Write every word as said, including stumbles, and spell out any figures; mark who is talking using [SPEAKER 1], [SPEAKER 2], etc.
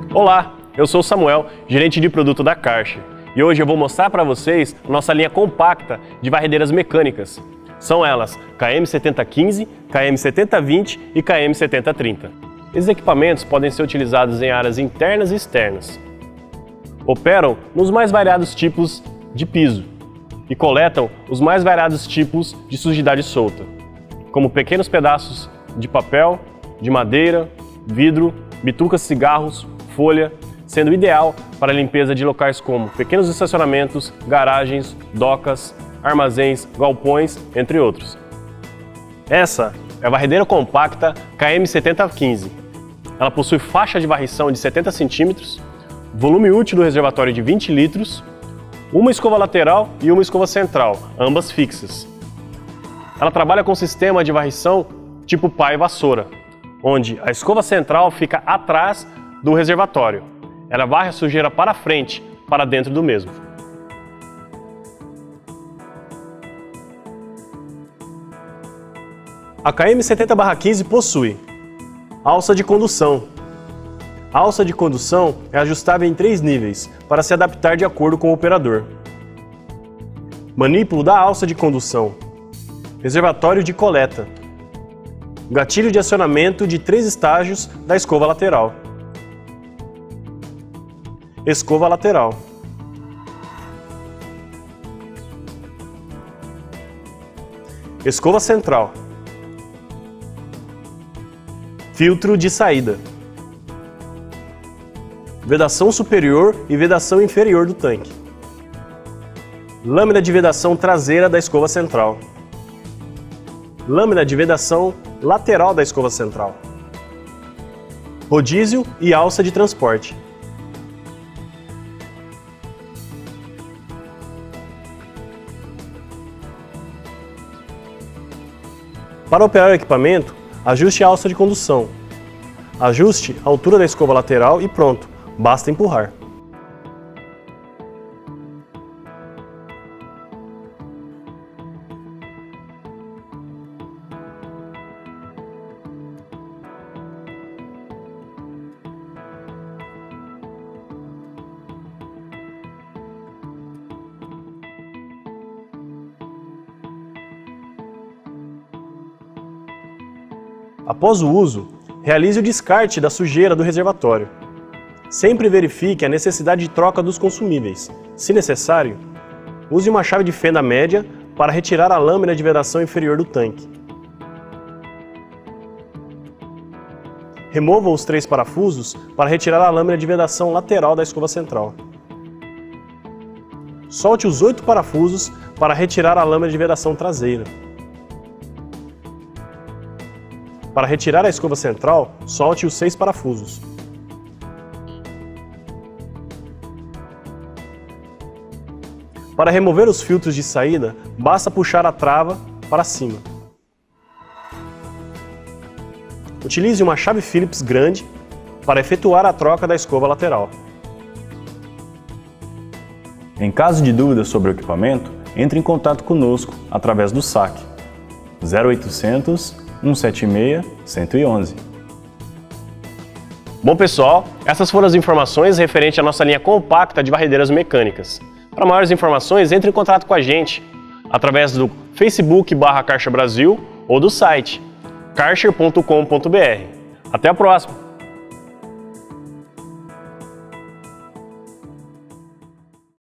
[SPEAKER 1] Olá, eu sou o Samuel, gerente de produto da Karcher, e hoje eu vou mostrar para vocês a nossa linha compacta de varredeiras mecânicas. São elas K M setenta quinze, K M setenta vinte e K M setenta trinta. Esses equipamentos podem ser utilizados em áreas internas e externas. Operam nos mais variados tipos de piso e coletam os mais variados tipos de sujidade solta, como pequenos pedaços de papel, de madeira, vidro, bitucas de cigarros, folha, sendo ideal para a limpeza de locais como pequenos estacionamentos, garagens, docas, armazéns, galpões, entre outros. Essa é a varredeira compacta K M setenta quinze. Ela possui faixa de varrição de setenta centímetros, volume útil do reservatório de vinte litros, uma escova lateral e uma escova central, ambas fixas. Ela trabalha com sistema de varrição tipo pá e vassoura, onde a escova central fica atrás do reservatório. Ela varre a sujeira para frente, para dentro do mesmo. A K M setenta quinze possui alça de condução. A alça de condução é ajustável em três níveis para se adaptar de acordo com o operador. Manípulo da alça de condução. Reservatório de coleta. Gatilho de acionamento de três estágios da escova lateral. Escova lateral. Escova central. Filtro de saída. Vedação superior e vedação inferior do tanque. Lâmina de vedação traseira da escova central. Lâmina de vedação lateral da escova central. Rodízio e alça de transporte. Para operar o equipamento, ajuste a alça de condução. Ajuste a altura da escova lateral e pronto, basta empurrar. Após o uso, realize o descarte da sujeira do reservatório. Sempre verifique a necessidade de troca dos consumíveis. Se necessário, use uma chave de fenda média para retirar a lâmina de vedação inferior do tanque. Remova os três parafusos para retirar a lâmina de vedação lateral da escova central. Solte os oito parafusos para retirar a lâmina de vedação traseira. Para retirar a escova central, solte os seis parafusos. Para remover os filtros de saída, basta puxar a trava para cima. Utilize uma chave Phillips grande para efetuar a troca da escova lateral.
[SPEAKER 2] Em caso de dúvidas sobre o equipamento, entre em contato conosco através do saque zero oitocentos, cento e setenta e seis, cento e onze.
[SPEAKER 1] Bom pessoal, essas foram as informações referentes à nossa linha compacta de varredeiras mecânicas. Para maiores informações, entre em contato com a gente através do Facebook barra Karcher Brasil ou do site karcher ponto com ponto br. Até a próxima!